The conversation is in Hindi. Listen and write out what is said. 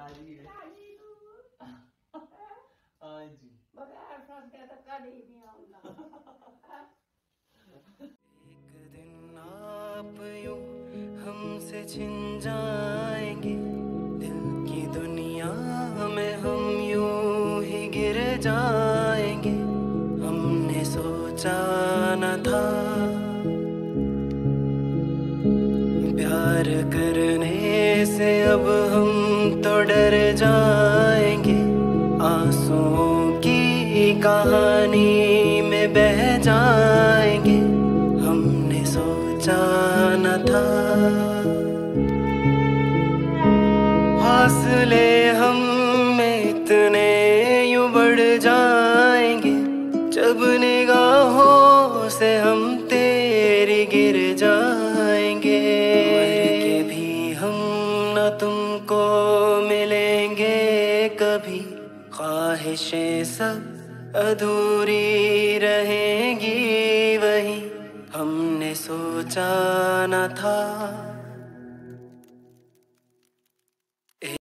राजी है। हाँ जी। बगैर फंसते तो कभी नहीं आऊंगा। एक दिन आप यूं हमसे छिन जाएंगे, दिल की दुनिया में हम यूं ही गिर जाएंगे। हमने सोचा न था प्यार करने से अब हम तो डर जाएंगे। आंसुओं की कहानी में बह जाएंगे। हमने सोचा न था फासले हम में इतने यूं बढ़ जाएंगे, जब निगाहों से हम तेरी गिर जाएंगे। मर के भी हम न तुमको मिलेंगे कभी, ख्वाहिशें सब अधूरी रहेंगी वही। हमने सोचा न था